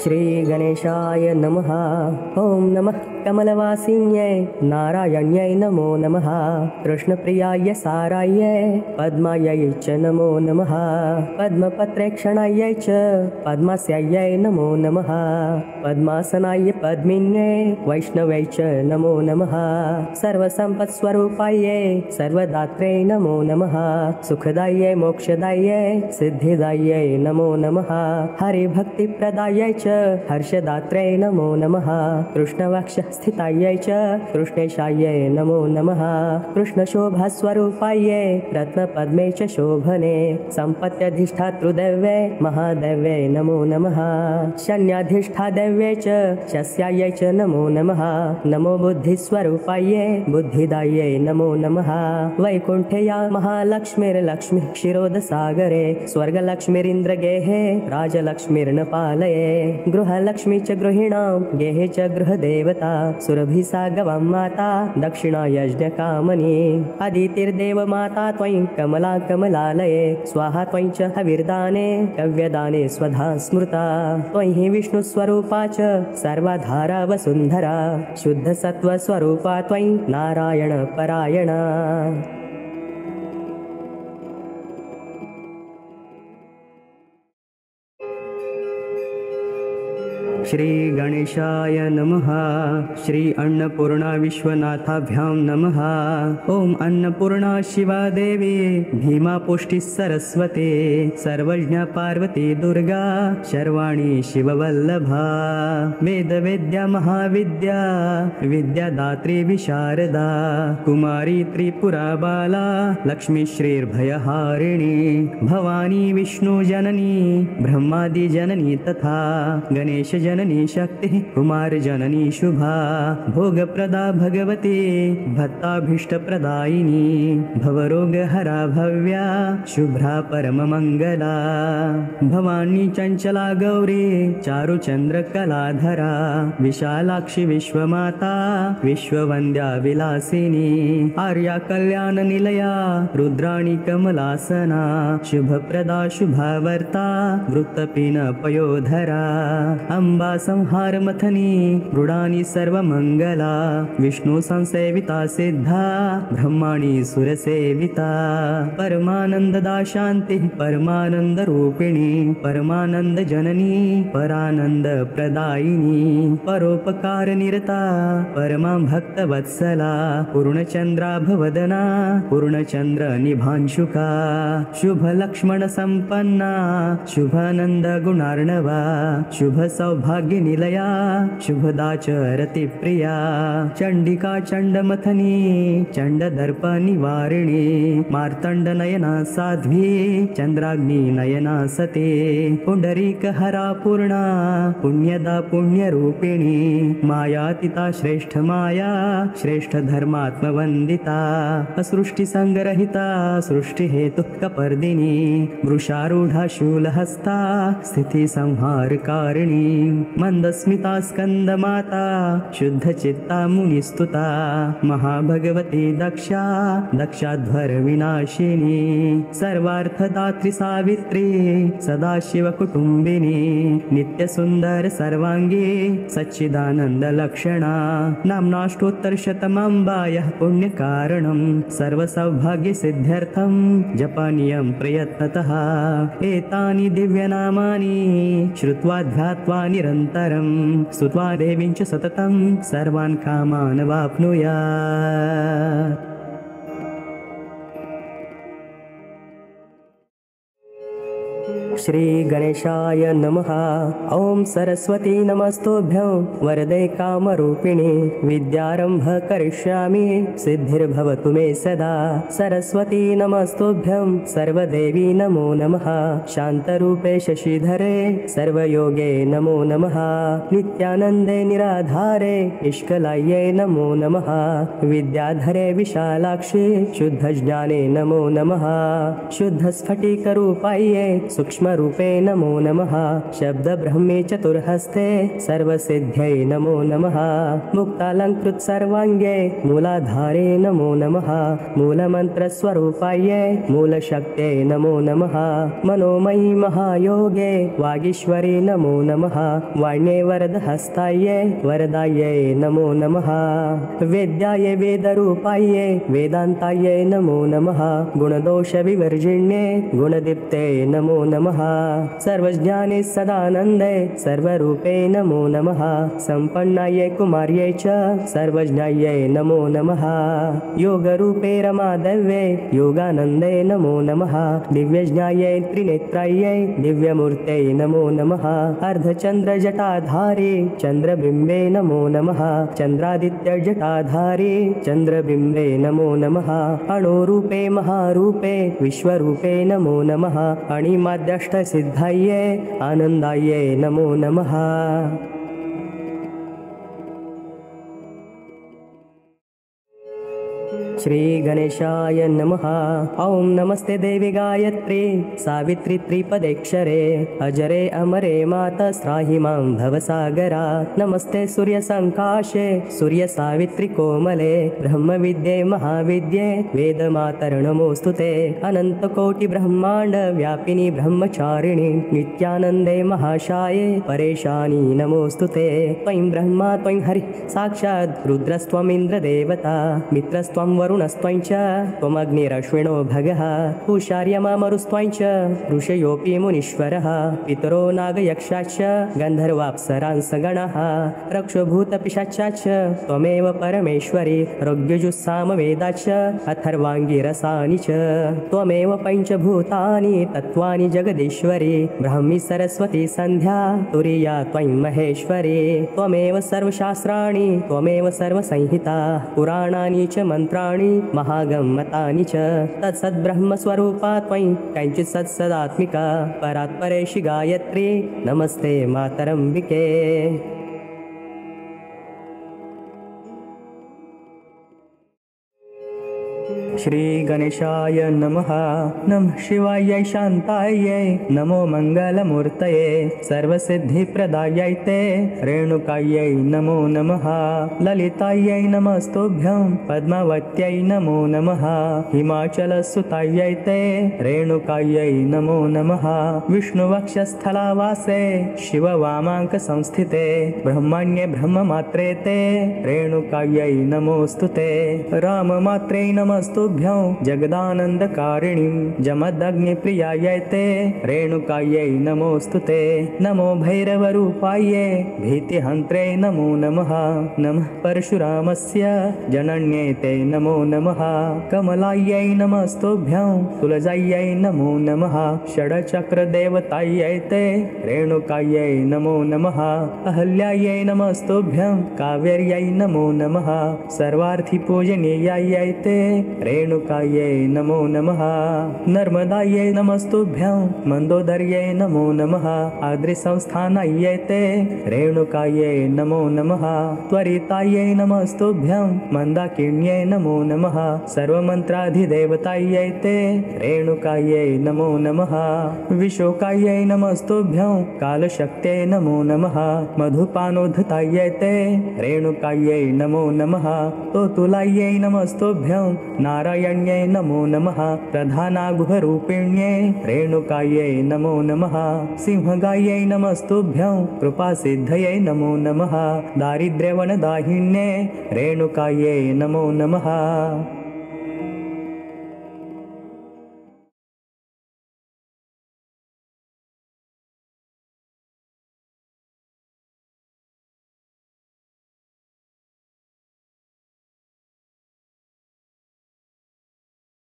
श्री गणेशाय नमः। ओम नमः कमलवासिन्यै नारायण्यै नमो नमः। कृष्णप्रियाय सारायै पद्मायै च नमो नमः। पद्मपत्रेक्षणायै च पद्मास्यायै नमो नमः। पद्मासनाय पद्मिन्यै वैष्णवै च नमो नमः। सर्वसम्पत्स्वरूपायै सर्वदात्रे नमो नमः। सुखदायै मोक्षदायै सिद्धिदायै नमो नमः। हरिभक्तिप्रदायै च हर्षदात्रे नमो नमः। कृष्णवक्षस्थितायै च कृष्णेशायै नमो नमः। कृष्णशोभास्वरूपायै रत्नपद्मे च शोभने सम्पत्यधिष्ठातृदेव्यै महादेव्यै नमो नमः। शन्याधिष्ठादेव्यै च शस्यायै च नमो नमः। नमो बुद्धिस्वरूपायै बुद्धिदायै नमो नमः। वैकुण्ठे या महालक्ष्मीर्लक्ष्मीः क्षीरोदसागरे स्वर्गलक्ष्मीरिन्द्रगेहे राजलक्ष्मीर्नपालये गृहलक्ष्मी च गृहिणां गेहे च गृहदेवता सुरभिसा गवां माता दक्षिणा यज्ञकामनी अदितिर्देवमाता त्वयि कमला कमलालये स्वाहा त्वयि च हविर्दाने कव्यदाने स्वधा स्मृता त्वयि विष्णुस्वरूपा च सर्वाधारा वसुन्धरा शुद्धसत्त्वस्वरूपा त्वयि नारायणपरायणा। श्री गणेशाय नमः। श्री अन्नपूर्णा विश्वनाथाभ्यां नमः। ओम अन्नपूर्णा शिवा देवी भीमा पुष्टि सरस्वती सर्वज्ञा पार्वती दुर्गा शर्वाणी शिववल्लभा वेदवेद्या महाविद्या विद्यादात्री विशारदा कुमारी त्रिपुरा बाला लक्ष्मी श्रीर्भयहारिणी भवानी विष्णु जननी ब्रह्मादि जननी तथा गणेश जननी शक्ति कुमार जननी शुभा भोगप्रदा भगवती भक्ताभीष्टप्रदायिनी भवरोगहरा भव्या शुभ्रा परममङ्गला भवानी चञ्चला गौरी चारुचन्द्रकलाधरा विशालाक्षि विश्वमाता विश्ववन्द्या विलासिनी आर्या कल्याणनिलया रुद्राणी कमलासना शुभप्रदा शुभावर्ता वृत्तपिनपयोधरा अम्बा संहारमथनी मृडानी सर्वमङ्गला विष्णु संसेविता सिद्धा ब्रह्माणी सुरसेविता परमानन्ददा शान्तिः परमानन्दरूपिणी परमानन्दजननी परानन्दप्रदायिनी परोपकारनिरता परमा भक्तवत्सला पूर्णचन्द्राभवदना पूर्णचन्द्रनिभांशुका शुभलक्ष्मणसम्पन्ना शुभानन्दगुणार्णवा शुभ सौभाग्यनिलया शुभदा च रतिप्रिया चण्डिका चण्डमथनी चण्डदर्पनिवारिणी मार्तण्डनयना साध्वी चन्द्राग्निनयना सती पुण्डरीकहरा पूर्णा पुण्यदा पुण्यरूपिणी मायातीता श्रेष्ठमाया श्रेष्ठधर्मात्मवन्दिता असृष्टिसङ्गरहिता सृष्टिहेतुः कपर्दिनी वृषारूढा शूलहस्ता स्थितिसंहारकारिणी मन्दस्मिता स्कन्दमाता शुद्धचित्ता मुनिस्तुता महाभगवती दक्षा दक्षाध्वरविनाशिनी सर्वार्थदात्री सावित्री सदाशिवकुटुम्बिनी नित्यसुन्दर सर्वाङ्गी सच्चिदानन्दलक्षणा नाम्नाष्टोत्तरशतमम्बायाः पुण्यकारणं सर्वसौभाग्यसिद्ध्यर्थं जपनीयं प्रयत्नतः एतानि दिव्यनामानि श्रुत्वा ध्यात्वा निरन्तरं स्तुत्वा देवीं च सततं सर्वान् कामान् वाप्नुयात्। श्री गणेशाय नमः। ओम सरस्वती नमस्तुभ्यं वरदे कामरूपिणी विद्यारंभ करिष्यामि सिद्धिर्भवतु मे सदा सरस्वती नमस्तुभ्यं सर्वदेवी नमो नमः शान्तरूपे शशिधरे सर्वयोगे नमो नमः नित्यानन्दे निराधारे निष्कलायै नमो नमः विद्याधरे विशालाक्षि शुद्धज्ञाने नमः शुद्धस्फटिकरूपायै सूक्ष्म सूक्ष्मरूपे नमो नमः शब्दब्रह्मे चतुर्हस्ते सर्वसिद्ध्यै नमो नमः मुक्तालङ्कृत सर्वाङ्गे मूलाधारे नमो नमः मूलमन्त्रस्वरूपायै मूलशक्त्यै नमो नमः मनोमयी महायोगे वागीश्वरी नमो नमः वाण्ये वरदहस्तायै वरदायै नमो नमः वेद्यायै वेदरूपायै वेदान्तायै नमो नमः गुणदोषविवर्जिन्ये गुणदीप्ते नमो नमः सर्वज्ञाने सदानन्दे सर्वरूपे नमो नमः सम्पन्नायै कुमार्यै च सर्वज्ञायै नमो नमः योगरूपे रमादेव्यै योगानन्दे नमो नमः दिव्यज्ञायै त्रिनेत्रायै दिव्यमूर्त्यै नमो नमः अर्धचन्द्रजटाधारी चन्द्रबिम्बे नमो नमः चन्द्रादित्यजटाधारी चन्द्रबिम्बे नमो नमः अणुरूपे महारूपे विश्वरूपे नमो नमः अणिमाद्यष्टसिद्धायै आनन्दायै नमो नमः श्री गणेशाय नमः ॐ नमस्ते देवी गायत्री सावित्री त्रिपदेक्षरे अजरे अमरे माता स्त्राहि मां भवसागरात् नमस्ते सूर्यसङ्काशे सूर्यसावित्री कोमले ब्रह्मविद्ये महाविद्ये वेदमातर्नमोऽस्तुते अनन्तकोटिब्रह्माण्ड व्यापिनी ब्रह्मचारिणी नित्यानन्दे महाशाये परेशानी नमोऽस्तुते त्वं ब्रह्मा त्वं हरिः साक्षात् रुद्रस्त्वमिन्द्रदेवता मित्रस्त्वं वरुणस्त्वं च त्वमग्निरश्विनो भगः पूषार्यमामरुस्त्वं च ऋषयोऽपि मुनीश्वरः पितरो नागयक्षाश्च गन्धर्वाप्सरांसगणः रक्षोभूतपिशाचाश्च त्वमेव परमेश्वरी ऋग्यजुस्सामवेदाश्च अथर्वाङ्गिरसानि च त्वमेव पञ्चभूतानि तत्त्वानि जगदीश्वरी ब्राह्मी सरस्वती सन्ध्या तुरीया त्वं महेश्वरी त्वमेव सर्वशास्त्राणि त्वमेव सर्वसंहिता पुराणानि च मन्त्राणि महागम्मतानि च तत्सद्ब्रह्मस्वरूपा त्वं कञ्चित् सत्सदात्मिका परात्परेशि गायत्री नमस्ते मातरम्बिके श्री गणेशाय नमः नमः शिवायै शान्तायै नमो मङ्गलमूर्तये सर्वसिद्धिप्रदायै ते रेणुकायै नमो नमः ललितायै नमस्तुभ्यं पद्मावत्यै नमो नमः हिमाचलसुतायै ते रेणुकायै नमो नमः विष्णुवक्षस्थलावासे शिववामाङ्कसंस्थिते ब्रह्मण्ये ब्रह्ममात्रे ते रेणुकायै नमोऽस्तुते राममात्रै नमस्तु जगदानन्दकारिणीं जमदग्निप्रियायै ते रेणुकायै नमोऽस्तुते नमो भैरवरूपायै भीतिहन्त्रे नमो नमः नमः परशुरामस्य जनन्यै ते नमो नमः कमलायै नमस्तुभ्यं तुलजायै नमो नमः षड्चक्रदेवतायै ते रेणुकायै नमो नमः अहल्यायै नमस्तुभ्यं कावेर्यै नमो नमः सर्वार्थिपूजनीयायै ते रेणुकायै नमो नमः नर्मदायै नमस्तुभ्यं मन्दोदर्यै नमो नमः आद्रिसंस्थानायै ते रेणुकायै नमो नमः त्वरितायै नमस्तुभ्यं मन्दाकिन्यै नमो नमः सर्वमन्त्राधिदेवतायै ते रेणुकायै नमो नमः विशोकायै नमस्तुभ्यं कालशक्त्यै नमो नमः मधुपानोद्धतायै ते रेणुकायै नमो नमः तोतुलायै नमस्तुभ्यं नारायण्यै नमो नमः प्रधानागुहरूपिण्यै रेणुकायै नमो नमः सिंहगायै नमस्तुभ्यं कृपासिद्धयै नमो नमः दारिद्र्यवनदाहिन्यै रेणुकायै नमो नमः